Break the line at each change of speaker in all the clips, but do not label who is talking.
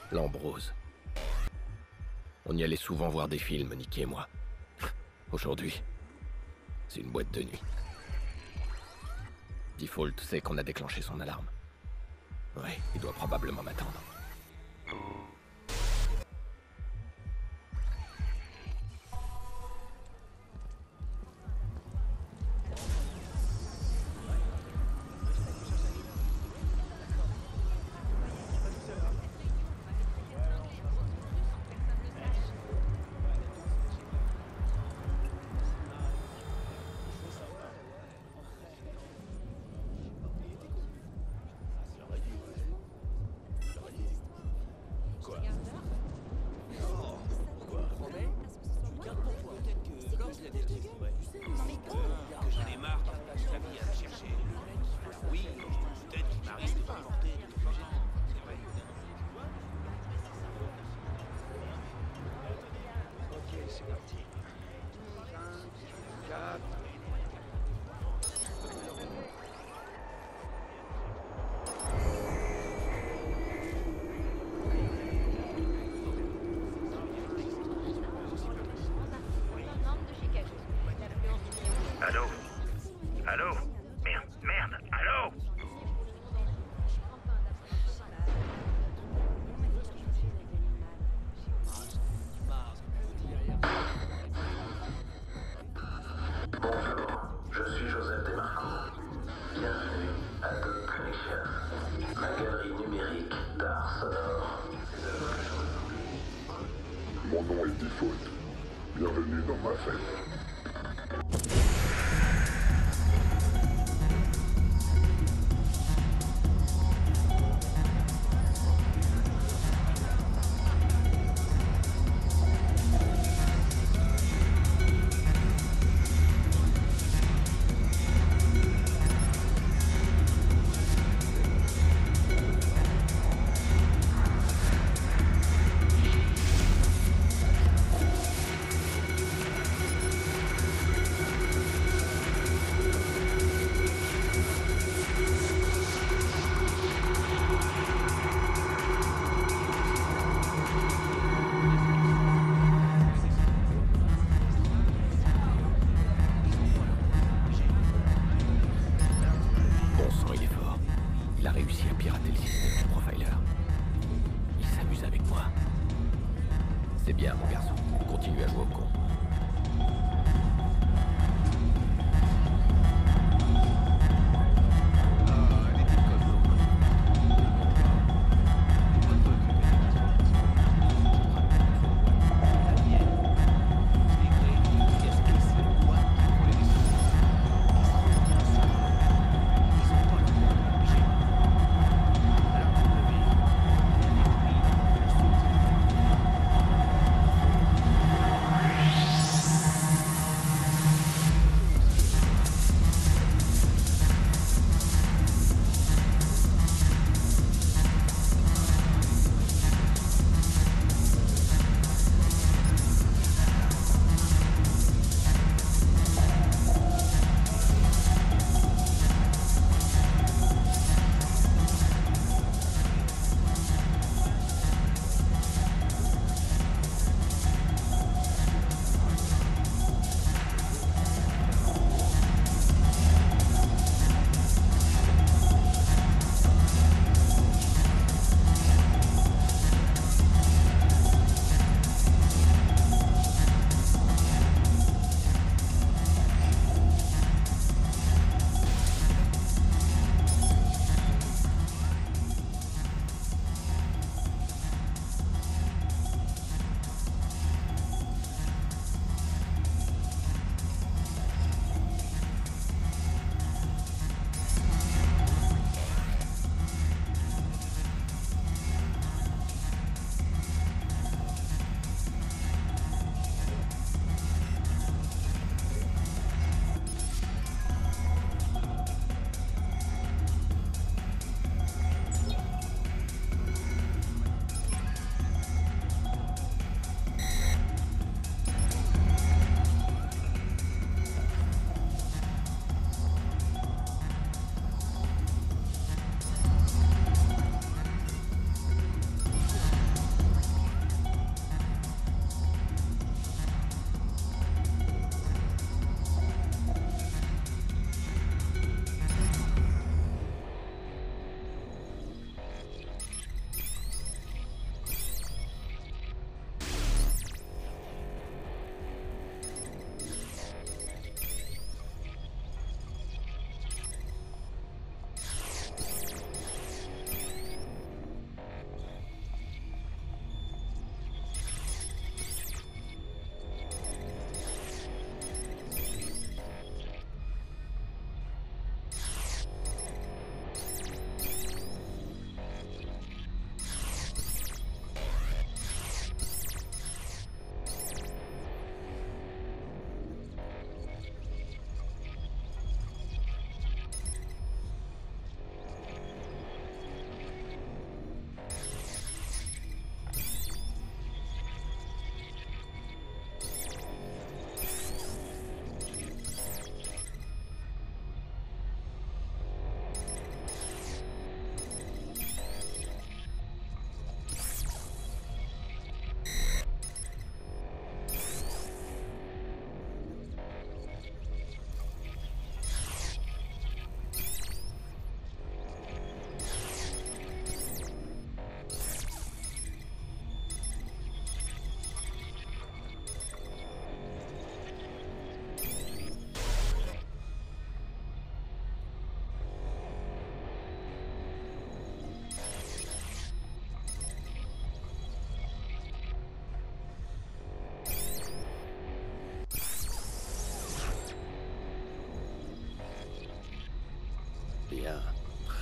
L'Ambrose. On y allait souvent voir des films, Nicky et moi. Aujourd'hui, c'est une boîte de nuit. Default sait qu'on a déclenché son alarme. Ouais, il doit probablement m'attendre.
Allô? Allô? Merde, allô?
Bonjour, je suis Joseph Desmarco. Bienvenue à Dot Connection, ma galerie numérique d'art sonore.
Mon nom est Default. Bienvenue dans ma fête.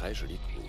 très joli coup.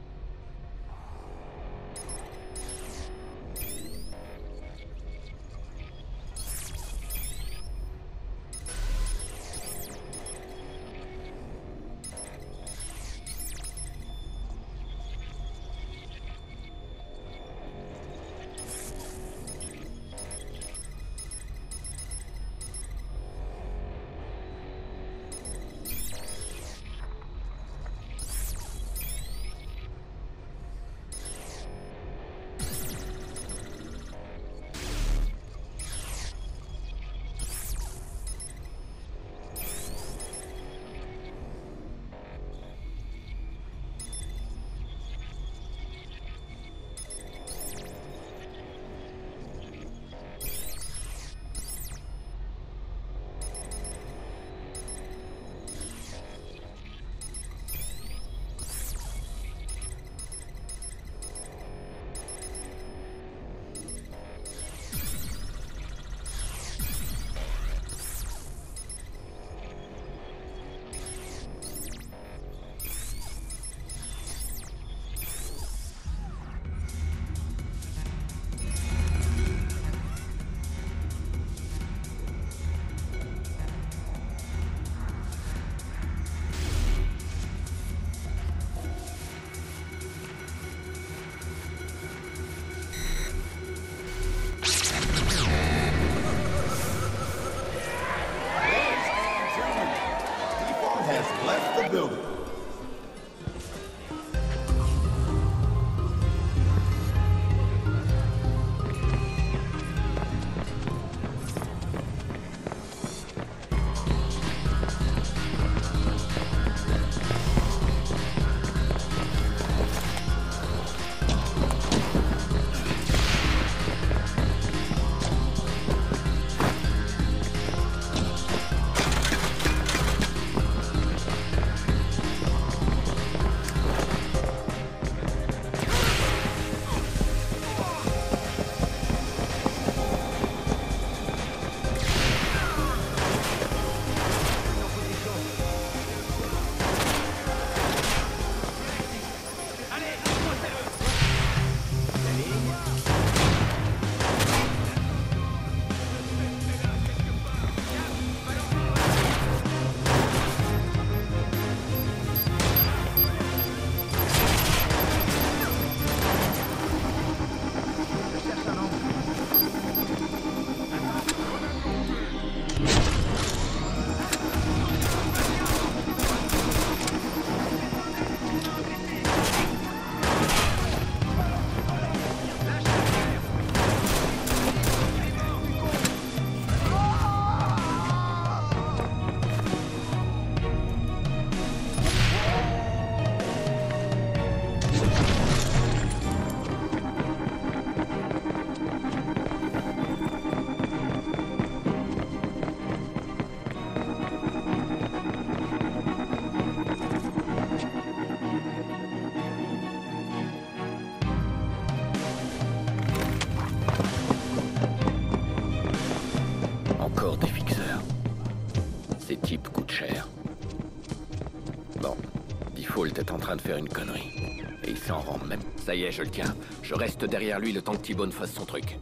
Default est en train de faire une connerie. Et il s'en rend même. Ça y est, je le tiens. Je reste derrière lui le temps que T-Bone fasse son truc.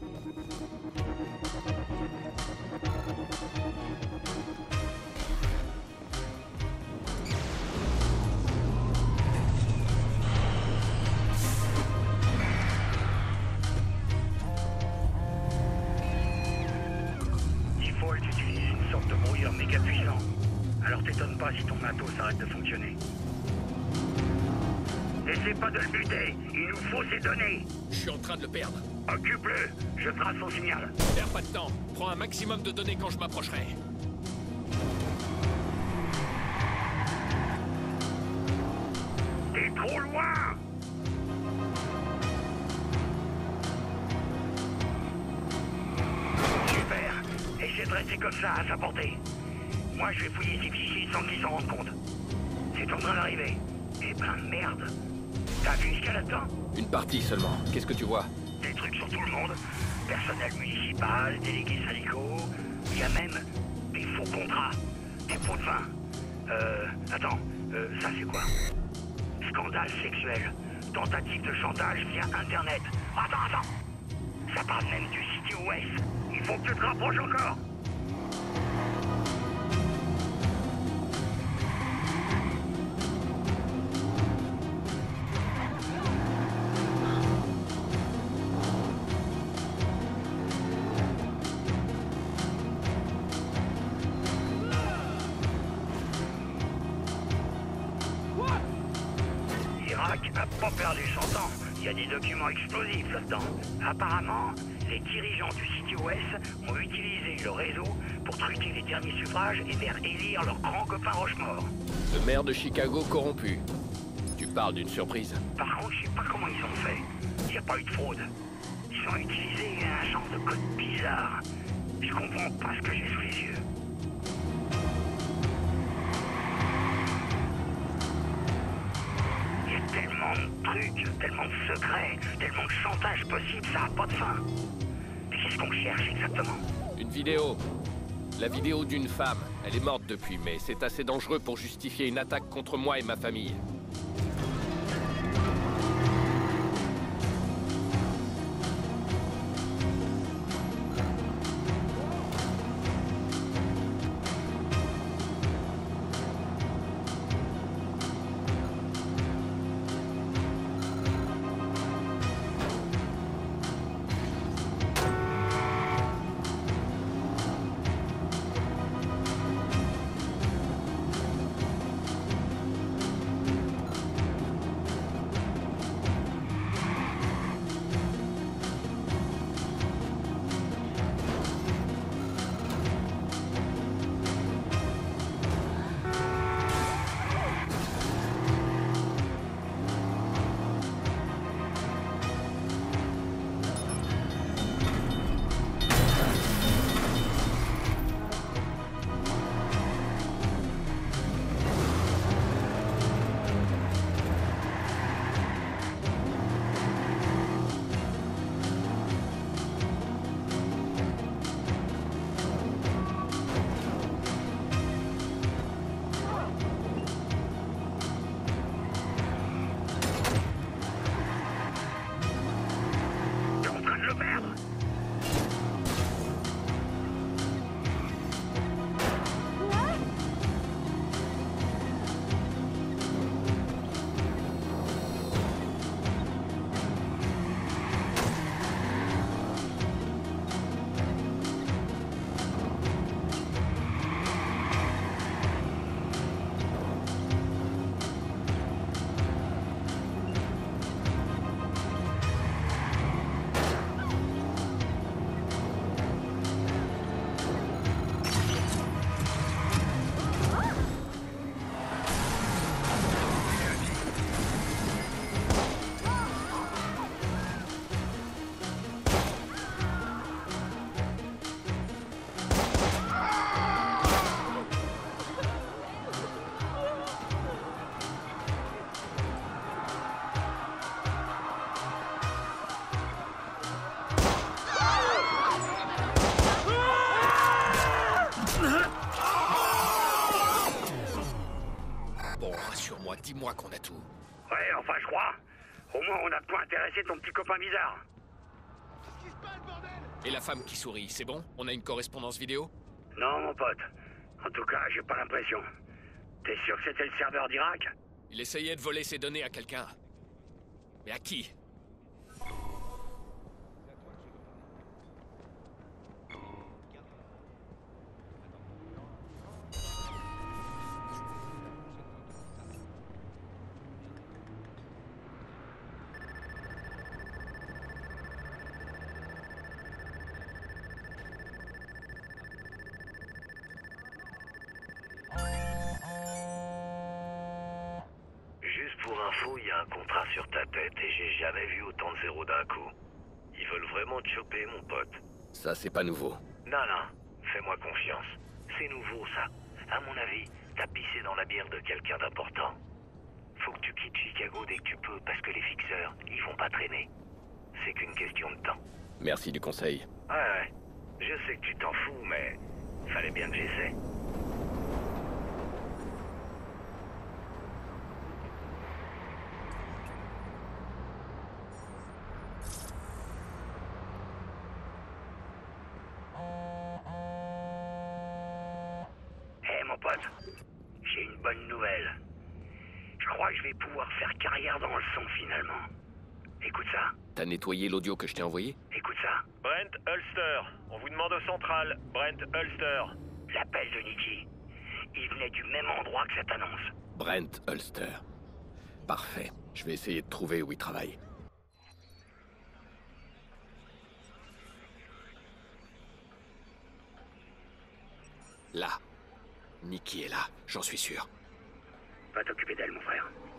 Default utilise une sorte de brouilleur méga puissant. Alors t'étonnes pas si ton matos arrête de fonctionner. Essaie pas de le buter, il nous faut ces données.
Je suis en train de le perdre.
Occupe-le, je trace son signal.
Perds pas de temps. Prends un maximum de données quand je m'approcherai.
T'es trop loin. Super. Essaie de rester comme ça, à sa portée. Moi, je vais fouiller ces fichiers sans qu'ils s'en rendent compte. C'est en train d'arriver. Eh ben, merde. T'as vu ce qu'il y a là-dedans?
Une partie seulement. Qu'est-ce que tu vois?
Des trucs sur tout le monde. Personnel municipal, délégués syndicaux. Il y a même des faux contrats. Des pots de vin. Attends. Ça, c'est quoi? scandale sexuel. Tentative de chantage via Internet. Attends. Ça parle même du City West. Il faut que tu te rapproches encore. Irak a pas perdu son temps. Il y a des documents explosifs là-dedans. Apparemment, les dirigeants du City West ont utilisé le réseau pour truquer les derniers suffrages et faire élire leur grand copain Rochemort.
Le maire de Chicago corrompu. Tu parles d'une surprise.
Par contre, je sais pas comment ils ont fait. Il n'y a pas eu de fraude. Ils ont utilisé un genre de code bizarre. Je comprends pas ce que j'ai sous les yeux. Il y a tellement de trucs, tellement de secrets, tellement de chantage possible, ça n'a pas de fin. Mais qu'est-ce qu'on cherche exactement?
Une vidéo. La vidéo d'une femme. Elle est morte depuis, mais c'est assez dangereux pour justifier une attaque contre moi et ma famille.
Dis-moi qu'on a tout.
Ouais, enfin je crois. Au moins on a de quoi intéresser ton petit copain bizarre.
Et la femme qui sourit, c'est bon? On a une correspondance vidéo?
Non mon pote. En tout cas, j'ai pas l'impression. T'es sûr que c'était le serveur d'Irak?
Il essayait de voler ses données à quelqu'un. Mais à qui?
Il y a un contrat sur ta tête et j'ai jamais vu autant de zéros d'un coup. Ils veulent vraiment te choper, mon pote.
Ça, c'est pas nouveau.
Non, fais-moi confiance. C'est nouveau, ça. À mon avis, t'as pissé dans la bière de quelqu'un d'important. Faut que tu quittes Chicago dès que tu peux, parce que les fixeurs, ils vont pas traîner. C'est qu'une question de temps.
Merci du conseil.
Ouais. Je sais que tu t'en fous, mais fallait bien que j'essaie.
mon pote. J'ai une bonne nouvelle. Je crois que je vais pouvoir faire carrière dans le son finalement. Écoute ça.
T'as nettoyé l'audio que je t'ai envoyé?
Écoute ça.
Brent Ulster, on vous demande au central. Brent Ulster.
L'appel de Nikki. Il venait du même endroit que cette annonce.
Brent Ulster. Parfait. Je vais essayer de trouver où il travaille. Là. Nikki est là, j'en suis sûr.
Va t'occuper d'elle, mon frère.